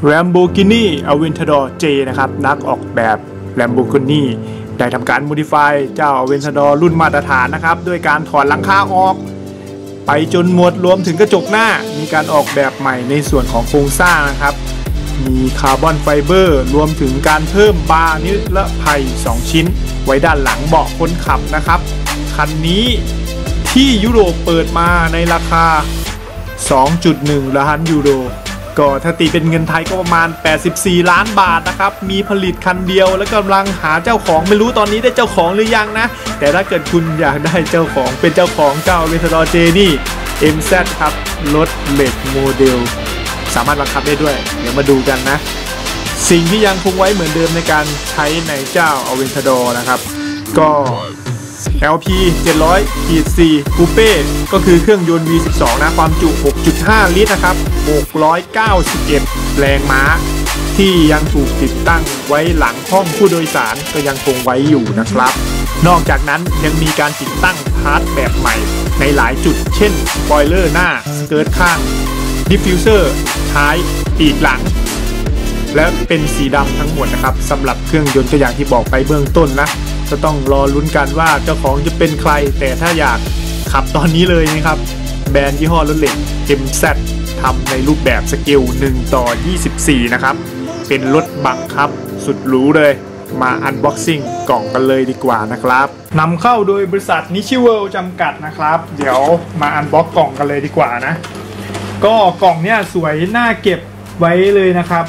Lamborghini Aventador J นะครับนักออกแบบ Lamborghini ได้ทำการ modify เจ้า Aventador รุ่นมาตรฐานนะครับด้วยการถอดหลังคาออกไปจนหมดรวมถึงกระจกหน้ามีการออกแบบใหม่ในส่วนของโครงสร้างนะครับมีคาร์บอนไฟเบอร์รวมถึงการเพิ่มบาร์นิรภัย2ชิ้นไว้ด้านหลังเบาะคนขับนะครับคันนี้ที่ยุโรปเปิดมาในราคา 2.1 ล้านยูโรก็ถ้าตีเป็นเงินไทยก็ประมาณ84ล้านบาทนะครับมีผลิตคันเดียวและกำลังหาเจ้าของไม่รู้ตอนนี้ได้เจ้าของหรือยังนะแต่ถ้าเกิดคุณอยากได้เจ้าของเป็นเจ้าของเจ้า Aventador J นี่ MZ ครับรถเหล็กโมเดลสามารถบังคับได้ด้วยเดี๋ยวมาดูกันนะสิ่งที่ยังคงไว้เหมือนเดิมในการใช้ในเจ้า Aventador นะครับก็ LP 700-4 Coupe ก็คือเครื่องยนต์ V12 นะความจุ 6.5 ลิตรนะครับ691แรงม้าที่ยังถูกติดตั้งไว้หลังห้องผู้โดยสารก็ยังคงไว้อยู่นะครับนอกจากนั้นยังมีการติดตั้งพาร์ทแบบใหม่ในหลายจุดเช่นสปอยเลอร์หน้าสเกิร์ตข้างดิฟฟิวเซอร์ท้ายปีกหลังและเป็นสีดำทั้งหมดนะครับสำหรับเครื่องยนต์ตัวอย่างที่บอกไปเบื้องต้นนะก็ต้องรอลุ้นกันว่าเจ้าของจะเป็นใครแต่ถ้าอยากขับตอนนี้เลยนะครับแบรนด์ยี่ห้อรถเหล็ก MZ ทำในรูปแบบสเกล1:24นะครับเป็นรถบังคับสุดหรูเลยมาอันบ็อกซิ่งกล่องกันเลยดีกว่านะครับนำเข้าโดยบริษัทนิชิเวิลด์จำกัดนะครับเดี๋ยวมาอันบ็อกกล่องกันเลยดีกว่านะก็กล่องเนี้ยสวยน่าเก็บไว้เลยนะครับ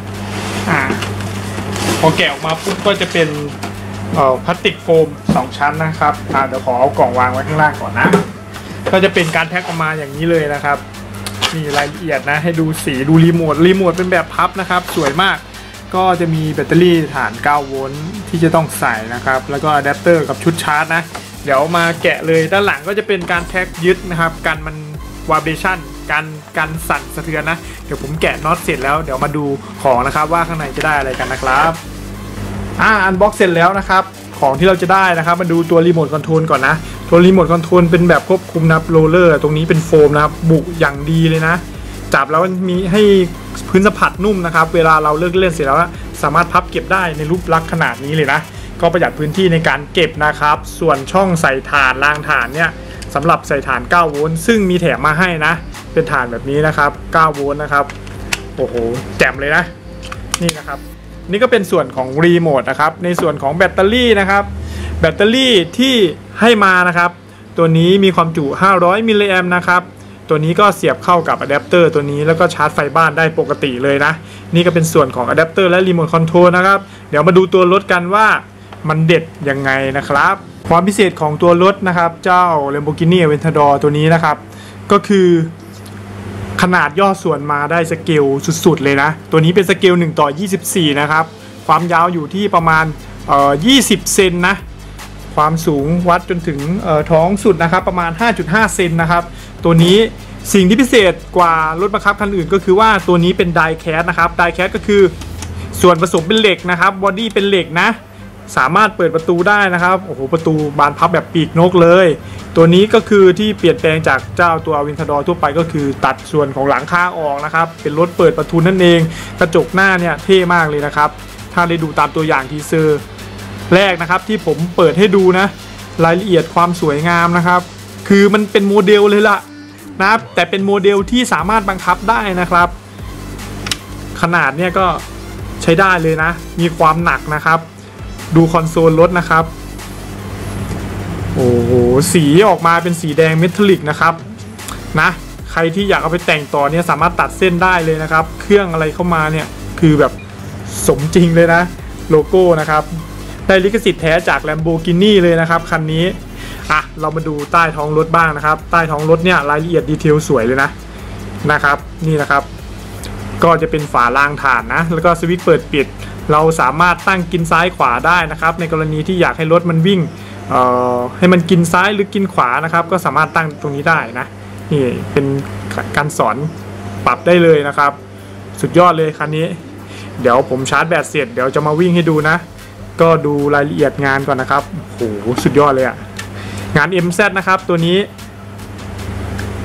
พอแกะออกมาปุ๊บก็จะเป็นพลาสติกโฟม2ชั้นนะครับเดี๋ยวขอเอากล่องวางไว้ข้างล่างก่อนนะก็จะเป็นการแพ็คออกมาอย่างนี้เลยนะครับมีรายละเอียดนะให้ดูสีดูรีโมทเป็นแบบพับนะครับสวยมากก็จะมีแบตเตอรี่ฐาน9โวลต์ที่จะต้องใส่นะครับแล้วก็อะแดปเตอร์กับชุดชาร์จนะเดี๋ยวมาแกะเลยด้านหลังก็จะเป็นการแพ็คยึดนะครับกันมันวาเบชั่นการสั่นสะเทือนนะเดี๋ยวผมแกะน็อตเสร็จแล้วเดี๋ยวมาดูของนะครับว่าข้างในจะได้อะไรกันนะครับอันบ็อกเสร็จแล้วนะครับของที่เราจะได้นะครับมาดูตัวรีโมทคอนโทรลก่อนนะตัวรีโมทคอนโทรลเป็นแบบควบคุมนะโรลเลอร์ตรงนี้เป็นโฟมนะครับบุอย่างดีเลยนะจับแล้วมีให้พื้นสัมผัสนุ่มนะครับเวลาเราเลิกเล่นเสร็จแล้วสามารถพับเก็บได้ในรูปลักษณ์ขนาดนี้เลยนะก็ประหยัดพื้นที่ในการเก็บนะครับส่วนช่องใส่ถ่านรางถ่านเนี่ยสำหรับใส่ถ่าน9โวลต์ซึ่งมีแถมมาให้นะเป็นถ่านแบบนี้นะครับ9โวลต์นะครับโอ้โหแจ่มเลยนะนี่นะครับนี่ก็เป็นส่วนของรีโมทนะครับในส่วนของแบตเตอรี่นะครับแบตเตอรี่ที่ให้มานะครับตัวนี้มีความจุ500มิลลิแอมป์นะครับตัวนี้ก็เสียบเข้ากับอะแดปเตอร์ตัวนี้แล้วก็ชาร์จไฟบ้านได้ปกติเลยนะนี่ก็เป็นส่วนของอะแดปเตอร์และรีโมทคอนโทรลนะครับเดี๋ยวมาดูตัวรถกันว่ามันเด็ดยังไงนะครับความพิเศษของตัวรถนะครับเจ้า Lamborghini Aventador ตัวนี้นะครับก็คือขนาดย่อส่วนมาได้สเกลสุดๆเลยนะตัวนี้เป็นสเกล1:24นะครับความยาวอยู่ที่ประมาณ20เซนนะความสูงวัดจนถึงท้องสุดนะครับประมาณ 5.5 เซนนะครับตัวนี้สิ่งที่พิเศษกว่ารถบังคับคันอื่นก็คือว่าตัวนี้เป็นไดแคสนะครับไดแคสก็คือส่วนผสมเป็นเหล็กนะครับบอดี้เป็นเหล็กนะสามารถเปิดประตูได้นะครับโอ้โหประตูบานพับแบบปีกนกเลยตัวนี้ก็คือที่เปลี่ยนแปลงจากเจ้าตัว Aventador ทั่วไปก็คือตัดส่วนของหลังคาออกนะครับเป็นรถเปิดประตูนั่นเองกระจกหน้าเนี่ยเท่มากเลยนะครับถ้าได้ดูตามตัวอย่างทีเซอร์แรกนะครับที่ผมเปิดให้ดูนะรายละเอียดความสวยงามนะครับคือมันเป็นโมเดลเลยล่ะนะแต่เป็นโมเดลที่สามารถบังคับได้นะครับขนาดเนี่ยก็ใช้ได้เลยนะมีความหนักนะครับดูคอนโซลรถนะครับโอ้โหสีออกมาเป็นสีแดงเมทัลลิกนะครับนะใครที่อยากเอาไปแต่งต่อเนี่ยสามารถตัดเส้นได้เลยนะครับเครื่องอะไรเข้ามาเนี่ยคือแบบสมจริงเลยนะโลโก้นะครับได้ลิขสิทธิ์แท้จาก Lamborghini เลยนะครับคันนี้เรามาดูใต้ท้องรถบ้างนะครับใต้ท้องรถเนี่ยรายละเอียดดีเทลสวยเลยนะครับนี่นะครับก็จะเป็นฝารางถ่านนะแล้วก็สวิตช์เปิดปิดเราสามารถตั้งกินซ้ายขวาได้นะครับในกรณีที่อยากให้รถมันวิ่งให้มันกินซ้ายหรือกินขวานะครับก็สามารถตั้งตรงนี้ได้นะนี่เป็นการสอนปรับได้เลยนะครับสุดยอดเลยคันนี้เดี๋ยวผมชาร์จแบตเสร็จเดี๋ยวจะมาวิ่งให้ดูนะก็ดูรายละเอียดงานก่อนนะครับโอ้โหสุดยอดเลยงาน MZ นะครับตัวนี้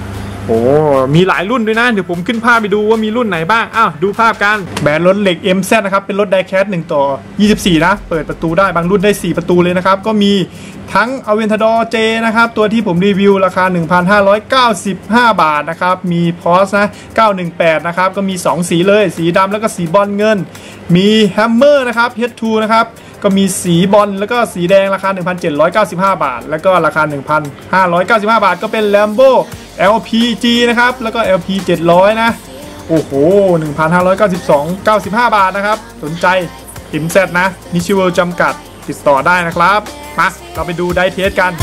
โอ้มีหลายรุ่นด้วยนะเดี๋ยวผมขึ้นภาพไปดูว่ามีรุ่นไหนบ้างอ้าวดูภาพกันแบรนด์รถเหล็ก MZ นะครับเป็นรถไดแคส1:24นะเปิดประตูได้บางรุ่นได้4ประตูเลยนะครับก็มีทั้ง Aventador J นะครับตัวที่ผมรีวิวราคา 1,595 บาทนะครับมี Porsche นะ918นะครับก็มี2สีเลยสีดำแล้วก็สีบอลเงินมี Hammer นะครับ H2 นะครับก็มีสีบอลแล้วก็สีแดงราคา 1,795 บาทแล้วก็ราคา 1,595 บาทก็เป็น Lambo LPG นะครับแล้วก็ LP 700นะโอ้โห 1,592.95 บาทนะครับสนใจMZนะนิชิเวลจำกัดติดต่อได้นะครับมาเราไปดูไดเทสกัน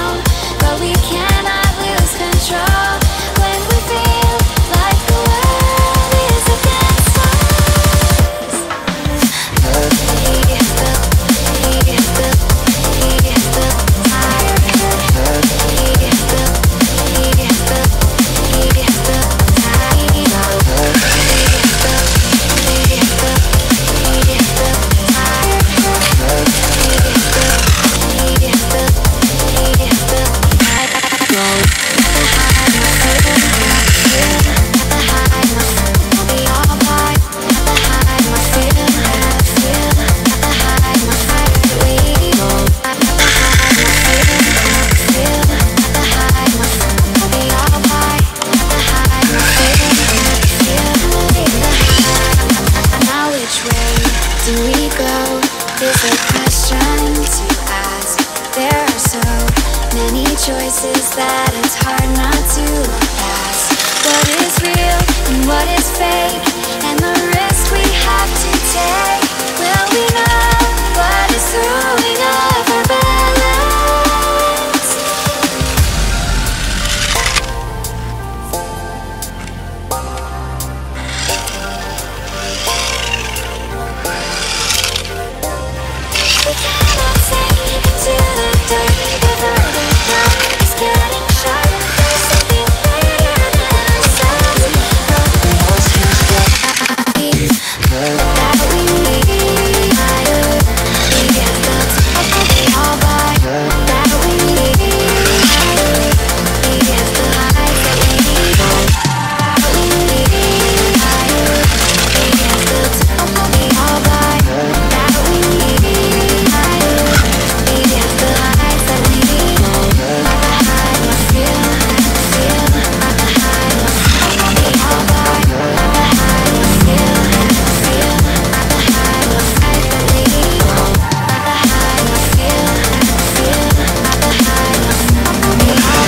choices that it's hard not to look past. What is real and what is fake, and the risk we have to take. Will we know what is throwing off our balance? We cannot sink into the dirt. The verdict is getting sharp. There's something greater than ourselves. Broken walls have that we need. We get built up and we all buy that we need. We get the life that we need. That we need. We get built up and we all buy that we need. We get the life that we need. I feel, feel, we all buy. Feel, feel, life that we need. Feel, feel, we all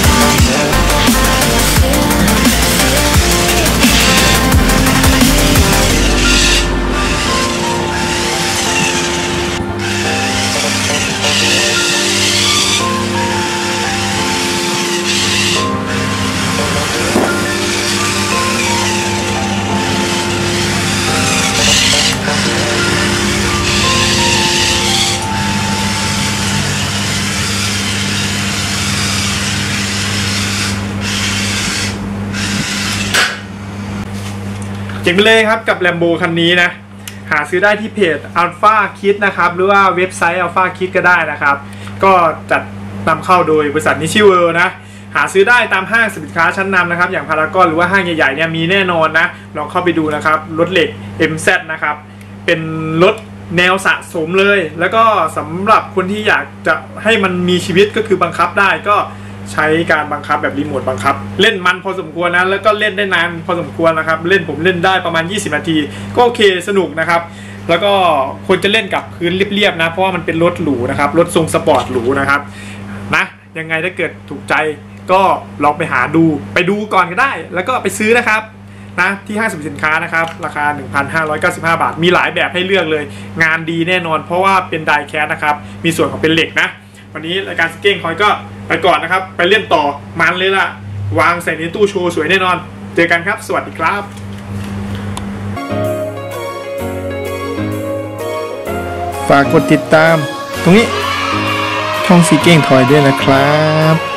เจ๋งไปเลยครับกับ Lambo คันนี้นะหาซื้อได้ที่เพจ Alpha Kit นะครับหรือว่าเว็บไซต์ Alpha Kit ก็ได้นะครับก็จัดนำเข้าโดยบริษัทนิชิเวิลด์นะหาซื้อได้ตามห้างสินค้าชั้นนำนะครับอย่างพารากอนหรือว่าห้างใหญ่ๆเนี่ยมีแน่นอนนะลองเข้าไปดูนะครับรถเหล็ก MZ นะครับเป็นรถแนวสะสมเลยแล้วก็สำหรับคนที่อยากจะให้มันมีชีวิตก็คือบังคับได้ก็ใช้การบังคับแบบรีโมทบังคับเล่นมันพอสมควรนะแล้วก็เล่นได้นานพอสมควรนะครับผมเล่นได้ประมาณ20นาทีก็โอเคสนุกนะครับแล้วก็ควรจะเล่นกับพื้นเรียบๆนะเพราะว่ามันเป็นรถหรูนะครับรถทรงสปอร์ตหรูนะครับนะยังไงถ้าเกิดถูกใจก็ลองไปหาดูไปดูก่อนก็ได้แล้วก็ไปซื้อนะครับนะที่ห้างสรรพสินค้านะครับราคา 1,595 บาทมีหลายแบบให้เลือกเลยงานดีแน่นอนเพราะว่าเป็นไดแคสนะครับมีส่วนของเป็นเหล็กนะวันนี้รายการสเก้งคอยก็ไปก่อนนะครับไปเล่นต่อมันเลยล่ะวางใส่ในตู้โชว์สวยแน่นอนเจอกันครับสวัสดีครับฝากกดติดตามตรงนี้ช่องสเก้งคอยด้วยนะครับ